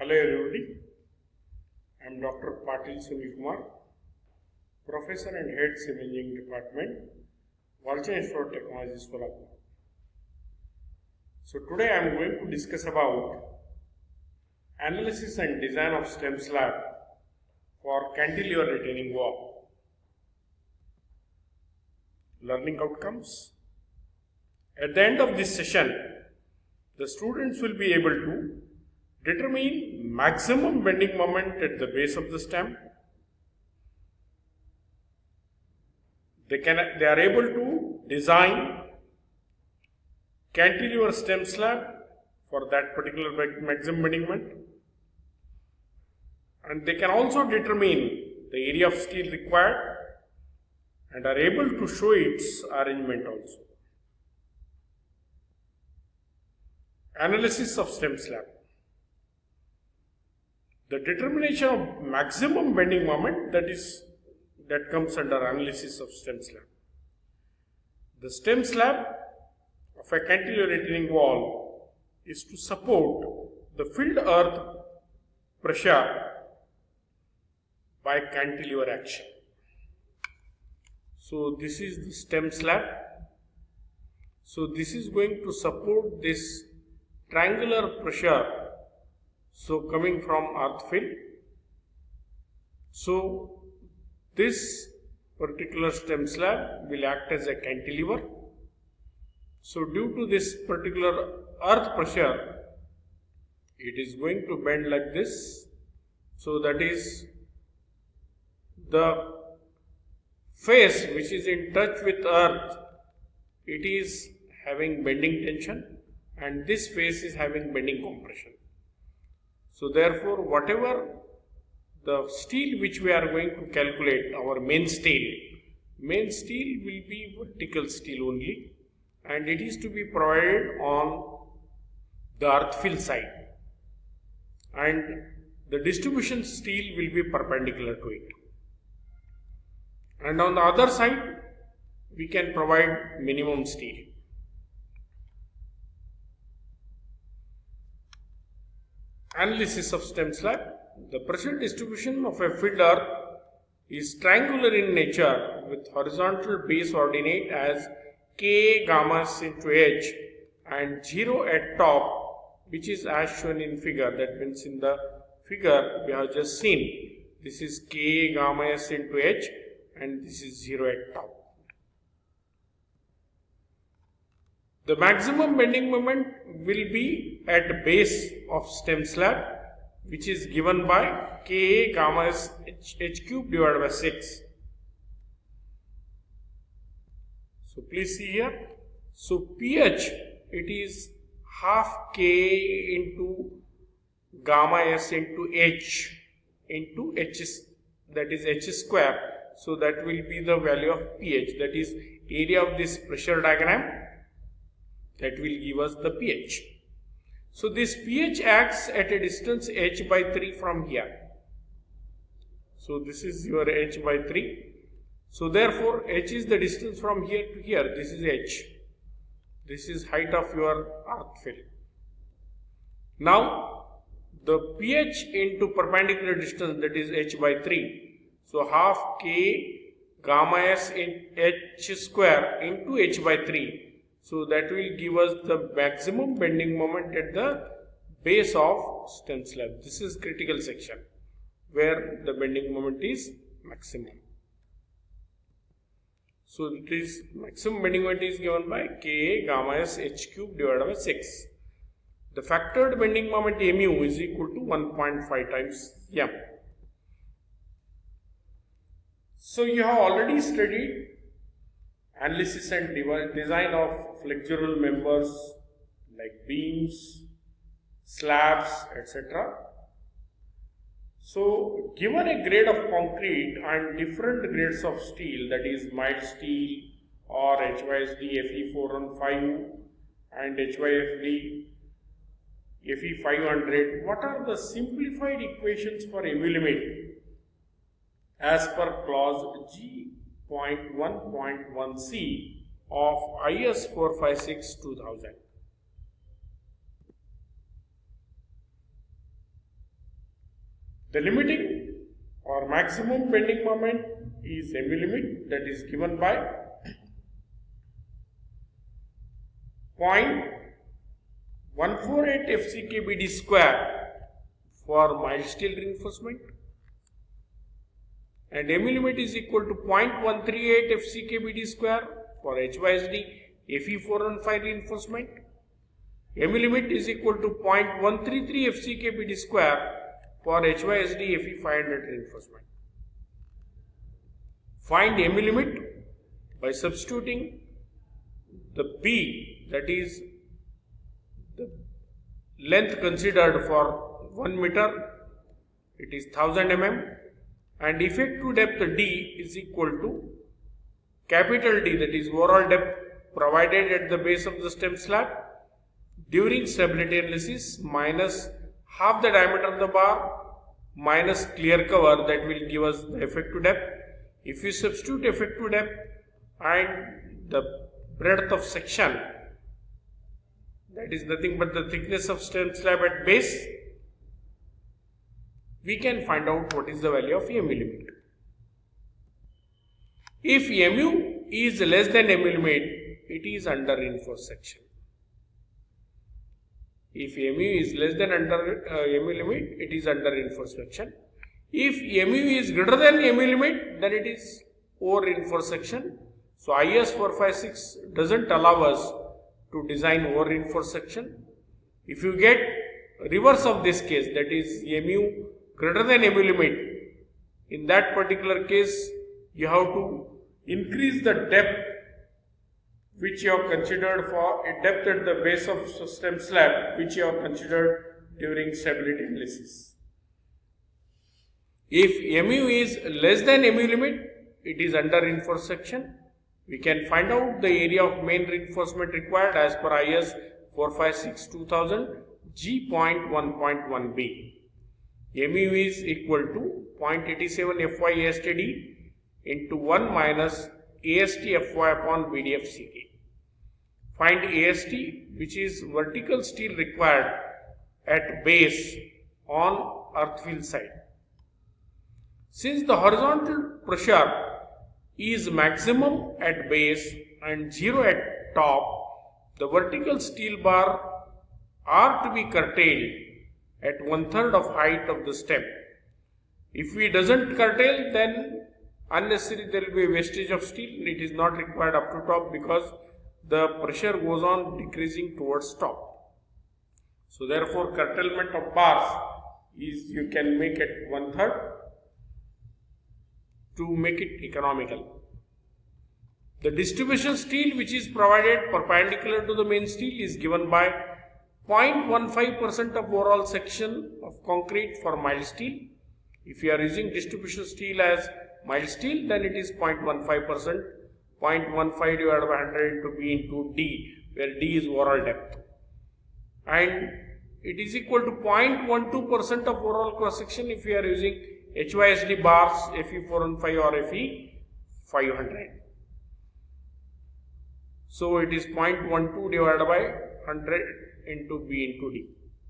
Hello everybody, I am Dr. Patil Sunil Kumar, Professor and Head Civil Engineering Department, Walchand Institute of Technology, Solapur. So today I am going to discuss about analysis and design of STEM slab for cantilever retaining wall. Learning outcomes. At the end of this session, the students will be able to determine maximum bending moment at the base of the stem. They are able to design cantilever stem slab for that particular maximum bending moment, and they can also determine the area of steel required and are able to show its arrangement also. Analysis of stem slab. The determination of maximum bending moment that comes under analysis of stem slab. The stem slab of a cantilever retaining wall is to support the filled earth pressure by cantilever action. So this is the stem slab. So this is going to support this triangular pressure, so coming from earth fill. So this particular stem slab will act as a cantilever. So due to this particular earth pressure, it is going to bend like this. So that is the face which is in touch with earth, it is having bending tension, and this face is having bending compression. So therefore, whatever the steel which we are going to calculate, our main steel will be vertical steel only, and it is to be provided on the earth fill side, and the distribution steel will be perpendicular to it. And on the other side, we can provide minimum steel. Analysis of stem slab. The pressure distribution of a filled earth is triangular in nature with horizontal base ordinate as K gamma s into H and 0 at top, which is as shown in figure. That means in the figure we have just seen, this is K gamma s into H and this is 0 at top. The maximum bending moment will be at base of stem slab, which is given by Ka gamma s h cube divided by 6. So please see here. So pH, it is half K into gamma s into H, that is H square. So that will be the value of pH, that is area of this pressure diagram. That will give us the pH. So this pH acts at a distance h by 3 from here. So this is your h by 3. So therefore h is the distance from here to here. This is h. This is height of your earth fill. Now the pH into perpendicular distance, that is h by 3. So half K gamma s in h square into h by 3. So that will give us the maximum bending moment at the base of stem slab. This is critical section where the bending moment is maximum. So it is maximum bending moment is given by Ka gamma s h cube divided by 6. The factored bending moment mu is equal to 1.5 times m. So you have already studied analysis and design of flexural members like beams, slabs, etc. So given a grade of concrete and different grades of steel, that is mild steel or HYSD Fe415 and HYFD Fe500, what are the simplified equations for MU limit as per clause G.1.1c of IS 456-2000? 。 . 2000. The limiting or maximum bending moment is MU limit, that is given by 0.148 FCKBD square for mild steel reinforcement, and MU limit is equal to 0.138 FCKBD square for HYSD Fe415 reinforcement. MU limit is equal to 0.133 FCKBD square for HYSD Fe500 reinforcement. Find MU limit by substituting the B, that is the length considered for 1 meter, it is 1000 mm, and effective depth D is equal to capital D, that is overall depth provided at the base of the stem slab during stability analysis, minus half the diameter of the bar minus clear cover, that will give us the effective depth. If you substitute effective depth and the breadth of section, that is nothing but the thickness of stem slab at base, we can find out what is the value of MU limit. If MU is less than MU limit, it is under reinforced section. If MU is less than MU limit, it is under reinforced section. If MU is greater than MU limit, then it is over reinforced section. So IS 456 doesn't allow us to design over reinforced section. If you get reverse of this case, that is MU greater than MU limit, in that particular case you have to increase the depth which you have considered for a depth at the base of stem slab, which you have considered during stability analysis. If MU is less than MU limit, it is under reinforced section. We can find out the area of main reinforcement required as per IS 456-2000 G.1.1b. MU is equal to 0.87 Fy ASTD into 1 minus AST Fy upon BDF CK. Find AST, which is vertical steel required at base on earth field side. Since the horizontal pressure is maximum at base and 0 at top, the vertical steel bar are to be curtailed at 1/3 of height of the stem. If we doesn't curtail, then unnecessary there will be a wastage of steel. It is not required up to top because the pressure goes on decreasing towards top. So therefore curtailment of bars is, you can make it 1/3 to make it economical. The distribution steel which is provided perpendicular to the main steel is given by 0.15% of overall section of concrete for mild steel. If you are using distribution steel as mild steel, then it is 0.15%, 0.15 divided by 100 into B into D, where D is overall depth. And it is equal to 0.12% of overall cross section if you are using HYSD bars, Fe415 or Fe500. So it is 0.12 divided by 100 into B into D.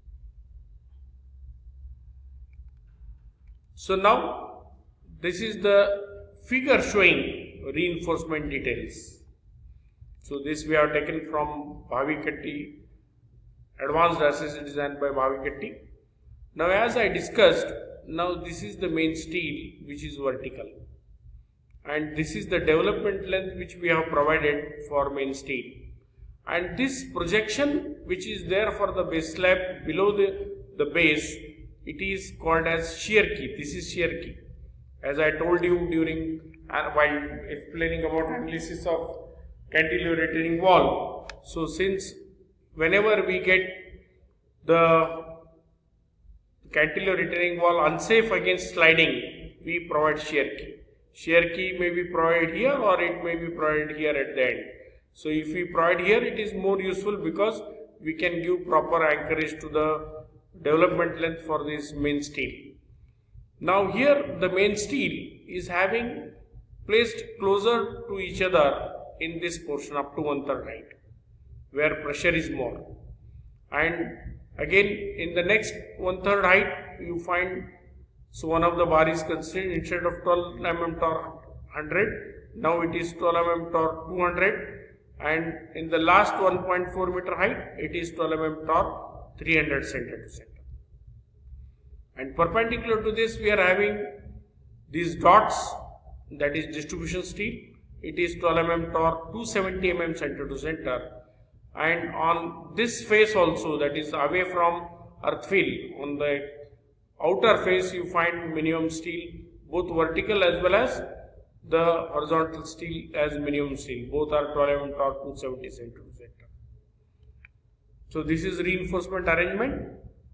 So now this is the figure showing reinforcement details. So this we have taken from Bhavikatti, advanced assessment design by Bhavikatti. Now as I discussed, now this is the main steel which is vertical, and this is the development length which we have provided for main steel, and this projection which is there for the base slab below the base, it is called as shear key. This is shear key. As I told you during while explaining about analysis of cantilever retaining wall. So since whenever we get the cantilever retaining wall unsafe against sliding, we provide shear key. Shear key may be provided here or it may be provided here at the end. So if we provide here, it is more useful because we can give proper anchorage to the development length for this main steel. Now here the main steel is having placed closer to each other in this portion up to 1/3 height, where pressure is more, and again in the next 1/3 height you find So one of the bar is constrained, instead of 12 mm torque 100, now it is 12 mm torque 200, and in the last 1.4 meter height it is 12 mm torque 300 center to center. And perpendicular to this we are having these dots, that is distribution steel. It is 12 mm torque 270 mm center to center, and on this face also, that is away from earth field, on the outer face you find minimum steel, both vertical as well as the horizontal steel as minimum steel. Both are 12 mm torque 270 center to center. So this is reinforcement arrangement.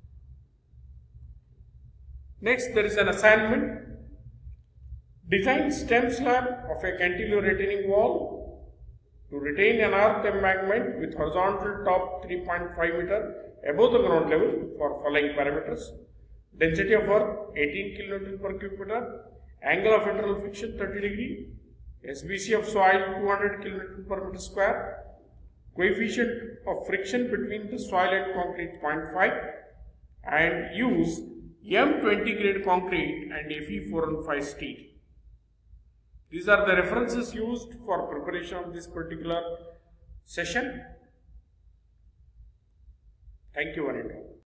Next, there is an assignment. Design stem slab of a cantilever retaining wall to retain an earth embankment with horizontal top 3.5 meter above the ground level for following parameters: density of earth 18 kN per cubic meter, angle of internal friction 30 degree, SBC of soil 200 kN per meter square, coefficient of friction between the soil and concrete 0.5, and use M20 grade concrete and Fe 415 steel. These are the references used for preparation of this particular session. Thank you, one and all.